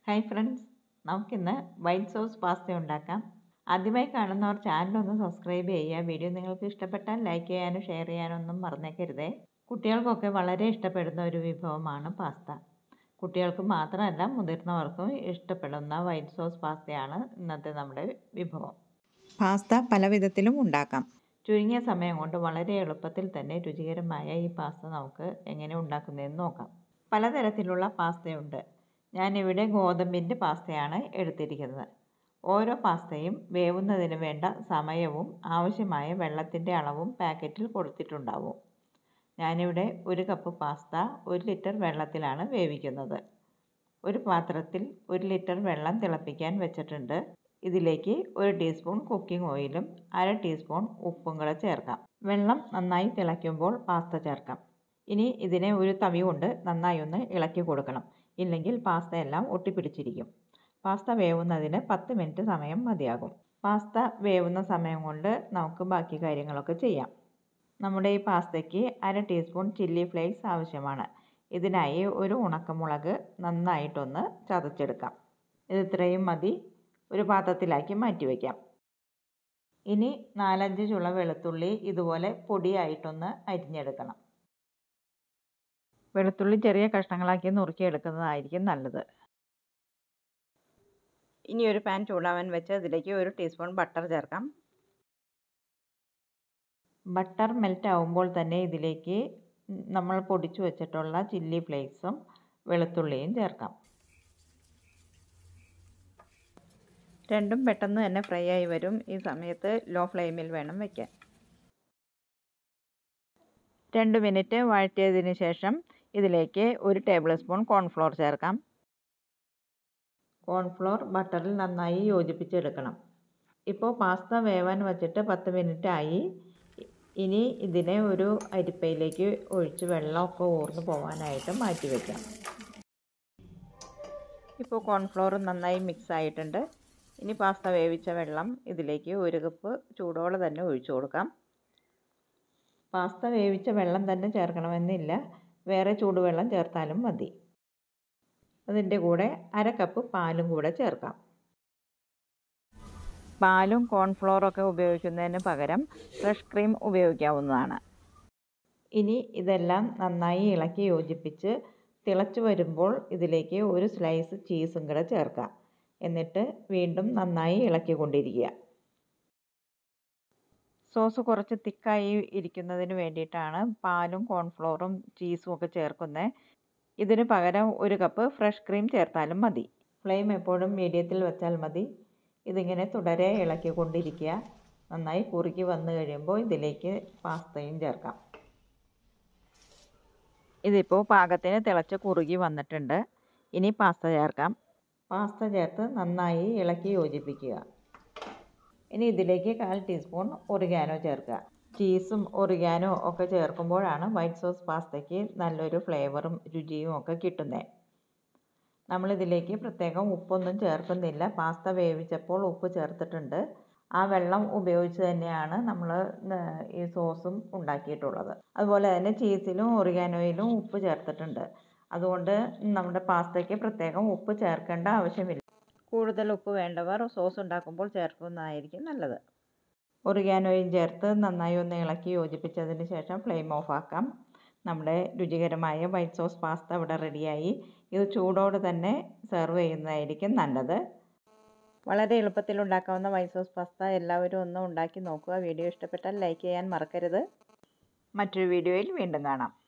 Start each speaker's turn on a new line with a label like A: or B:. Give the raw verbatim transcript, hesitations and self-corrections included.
A: Hi friends, നമുക്കിന്ന് white sauce pasta ഉണ്ടാക്കാം. ആദ്യമായി കാണുന്നവർ ചാനലൊന്ന് സബ്സ്ക്രൈബ് ചെയ്യുക. വീഡിയോ നിങ്ങൾക്ക് ഇഷ്ടപ്പെട്ടാൽ ലൈക്ക് ചെയ്യാനും ഷെയർ ചെയ്യാനും ഒന്നും മറന്നേക്കരുതേ. കുട്ടികൾക്കൊക്കെ വളരെ ഇഷ്ടപ്പെടുന്ന ഒരു വിഭവമാണ് പാസ്ത. കുട്ടികൾക്ക് മാത്രമല്ല മുതിർന്നവർക്കും ഇഷ്ടപ്പെടുന്ന വൈറ്റ് സോസ് പാസ്തയാണ് ഇന്നത്തെ നമ്മുടെ വിഭവം. പാസ്ത പല വിധത്തിലും ഉണ്ടാക്കാം. ചുരുങ്ങിയ സമയം കൊണ്ട് വളരെ എളുപ്പത്തിൽ തന്നെ രുചികരമായ ഈ പാസ്ത നമുക്ക് എങ്ങനെ ഉണ്ടാക്കുന്നതെന്ന് നോക്കാം. പലതരത്തിലുള്ള പാസ്തയുണ്ട്. ഞാനിവിടെ ഗോതമ്പിൻ്റെ പാസ്തയാണ് എടുത്തിരിക്കുന്നത്. ഓരോ പാസ്തയും വേവുന്നതിന് വേണ്ട സമയവും ആവശ്യമായ വെള്ളത്തിൻ്റെ അളവും പാക്കറ്റിൽ കൊടുത്തിട്ടുണ്ടാവും. ഞാനിവിടെ ഒരു കപ്പ് പാസ്ത ഒരു ലിറ്റർ വെള്ളത്തിലാണ് വേവിക്കുന്നത്. ഒരു പാത്രത്തിൽ ഒരു ലിറ്റർ വെള്ളം തിളപ്പിക്കാൻ വെച്ചിട്ടുണ്ട്. ഇതിലേക്ക് ഒരു ടീസ്പൂൺ കുക്കിംഗ് ഓയിലും അര ടീസ്പൂൺ ഉപ്പും കൂടെ ചേർക്കാം. വെള്ളം നന്നായി തിളയ്ക്കുമ്പോൾ പാസ്ത ചേർക്കാം. ഇനി ഇതിനെ ഒരു തവി കൊണ്ട് നന്നായി ഒന്ന് ഇളക്കി കൊടുക്കണം. ഇല്ലെങ്കിൽ പാസ്ത എല്ലാം ഒട്ടിപ്പിടിച്ചിരിക്കും. പാസ്ത വേവുന്നതിന് പത്ത് മിനിറ്റ് സമയം മതിയാകും. പാസ്ത വേവുന്ന സമയം കൊണ്ട് നമുക്ക് ബാക്കി കാര്യങ്ങളൊക്കെ ചെയ്യാം. നമ്മുടെ ഈ പാസ്തയ്ക്ക് അര ടീസ്പൂൺ ചില്ലി ഫ്ലേക്സ് ആവശ്യമാണ്. ഇതിനായി ഒരു ഉണക്കമുളക് നന്നായിട്ടൊന്ന് ചതച്ചെടുക്കാം. ഇത് ഇത്രയും മതി. ഒരു പാത്രത്തിലാക്കി മാറ്റി വയ്ക്കാം. ഇനി നാലഞ്ച് ചുള വെളുത്തുള്ളി ഇതുപോലെ പൊടിയായിട്ടൊന്ന് അരിഞ്ഞെടുക്കണം. വെളുത്തുള്ളി ചെറിയ കഷ്ണങ്ങളാക്കി നുറുക്കിയെടുക്കുന്നതായിരിക്കും നല്ലത്. ഇനി ഒരു പാൻ ചൂടാവാൻ വെച്ച് അതിലേക്ക് ഒരു ടീസ്പൂൺ ബട്ടർ ചേർക്കാം. ബട്ടർ മെൽറ്റ് ആവുമ്പോൾ തന്നെ ഇതിലേക്ക് നമ്മൾ പൊടിച്ചു വെച്ചിട്ടുള്ള ചില്ലി ഫ്ലേക്സും വെളുത്തുള്ളിയും ചേർക്കാം. രണ്ടും പെട്ടെന്ന് തന്നെ ഫ്രൈ ആയി വരും. ഈ സമയത്ത് ലോ ഫ്ലെയിമിൽ വേണം വയ്ക്കാൻ. രണ്ട് മിനിറ്റ് വഴറ്റിയതിന് ശേഷം ഇതിലേക്ക് ഒരു ടേബിൾ സ്പൂൺ കോൺഫ്ലോർ ചേർക്കാം. കോൺഫ്ലോർ ബട്ടറിൽ നന്നായി യോജിപ്പിച്ചെടുക്കണം. ഇപ്പോൾ പാസ്ത വേവാൻ വച്ചിട്ട് പത്ത് മിനിറ്റ് ആയി. ഇനി ഇതിനെ ഒരു അരിപ്പയിലേക്ക് ഒഴിച്ച് വെള്ളമൊക്കെ ഊർന്നു പോകാനായിട്ട് മാറ്റി വയ്ക്കാം. ഇപ്പോൾ കോൺഫ്ലോർ നന്നായി മിക്സ് ആയിട്ടുണ്ട്. ഇനി പാസ്ത വേവിച്ച വെള്ളം ഇതിലേക്ക് ഒരു കപ്പ് ചൂടോടെ തന്നെ ഒഴിച്ചു കൊടുക്കാം. പാസ്ത വേവിച്ച വെള്ളം തന്നെ ചേർക്കണമെന്നില്ല, വേറെ ചൂടുവെള്ളം ചേർത്താലും മതി. അതിൻ്റെ കൂടെ അര കപ്പ് പാലും കൂടെ ചേർക്കാം. പാലും കോൺഫ്ലോറൊക്കെ ഉപയോഗിക്കുന്നതിന് പകരം ഫ്രഷ് ക്രീം ഉപയോഗിക്കാവുന്നതാണ്. ഇനി ഇതെല്ലാം നന്നായി ഇളക്കി യോജിപ്പിച്ച് തിളച്ചു വരുമ്പോൾ ഇതിലേക്ക് ഒരു സ്ലൈസ് ചീസും കൂടെ ചേർക്കാം. എന്നിട്ട് വീണ്ടും നന്നായി ഇളക്കിക്കൊണ്ടിരിക്കുക. സോസ് കുറച്ച് തിക്കായി ഇരിക്കുന്നതിന് വേണ്ടിയിട്ടാണ് പാലും കോൺഫ്ലോറും ചീസും ഒക്കെ ചേർക്കുന്നത്. ഇതിന് പകരം ഒരു കപ്പ് ഫ്രഷ് ക്രീം ചേർത്താലും മതി. ഫ്ലെയിം എപ്പോഴും മീഡിയത്തിൽ വെച്ചാൽ മതി. ഇതിങ്ങനെ തുടരെ ഇളക്കിക്കൊണ്ടിരിക്കുക. നന്നായി കുറുകി വന്നു കഴിയുമ്പോൾ ഇതിലേക്ക് പാസ്തയും ചേർക്കാം. ഇതിപ്പോൾ പാകത്തിന് തിളച്ച് കുറുകി വന്നിട്ടുണ്ട്. ഇനി പാസ്ത ചേർക്കാം. പാസ്ത ചേർത്ത് നന്നായി ഇളക്കി യോജിപ്പിക്കുക. ഇനി ഇതിലേക്ക് കാൽ ടീസ്പൂൺ ഒറിഗാനോ ചേർക്കുക. ചീസും ഒറിഗാനോ ഒക്കെ ചേർക്കുമ്പോഴാണ് വൈറ്റ് സോസ് പാസ്തയ്ക്ക് നല്ലൊരു ഫ്ലേവറും രുചിയും ഒക്കെ കിട്ടുന്നത്. നമ്മളിതിലേക്ക് പ്രത്യേകം ഉപ്പൊന്നും ചേർക്കുന്നില്ല. പാസ്ത വേവിച്ചപ്പോൾ ഉപ്പ് ചേർത്തിട്ടുണ്ട്. ആ വെള്ളം ഉപയോഗിച്ച് തന്നെയാണ് നമ്മൾ ഈ സോസും ഉണ്ടാക്കിയിട്ടുള്ളത്. അതുപോലെ തന്നെ ചീസിലും ഒറിഗാനോയിലും ഉപ്പ് ചേർത്തിട്ടുണ്ട്. അതുകൊണ്ട് നമ്മുടെ പാസ്തയ്ക്ക് പ്രത്യേകം ഉപ്പ് ചേർക്കേണ്ട ആവശ്യമില്ല. കൂടുതൽ ഉപ്പ് വേണ്ടവർ സോസ് ഉണ്ടാക്കുമ്പോൾ ചേർക്കുന്നതായിരിക്കും നല്ലത്. ഒറിഗാനോയും ചേർത്ത് നന്നായി ഒന്ന് ഇളക്കി യോജിപ്പിച്ചതിന് ശേഷം ഫ്ലെയിം ഓഫ് ആക്കാം. നമ്മുടെ രുചികരമായ വൈറ്റ് സോസ് പാസ്ത ഇവിടെ റെഡിയായി. ഇത് ചൂടോടെ തന്നെ സെർവ് ചെയ്യുന്നതായിരിക്കും നല്ലത്. വളരെ എളുപ്പത്തിൽ ഉണ്ടാക്കാവുന്ന വൈറ്റ് സോസ് പാസ്ത എല്ലാവരും ഒന്ന് ഉണ്ടാക്കി നോക്കുക. വീഡിയോ ഇഷ്ടപ്പെട്ടാൽ ലൈക്ക് ചെയ്യാൻ മറക്കരുത്. മറ്റൊരു വീഡിയോയിൽ വീണ്ടും കാണാം.